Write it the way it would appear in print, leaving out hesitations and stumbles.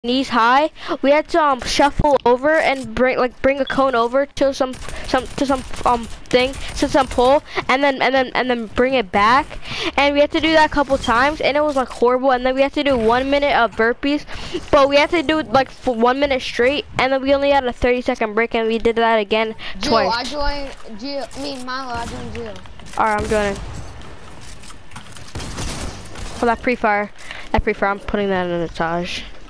knees high. We had to shuffle over and bring a cone over to some thing, to some pole, and then bring it back. And we had to do that a couple times, and it was like horrible. And then we had to do 1 minute of burpees, but we had to do it like for 1 minute straight, and then we only had a 30-second break, and we did that again twice. I joined Gio. Milo, I joined Gio. Alright, I'm doing it. For that pre-fire, I'm putting that in the Taj.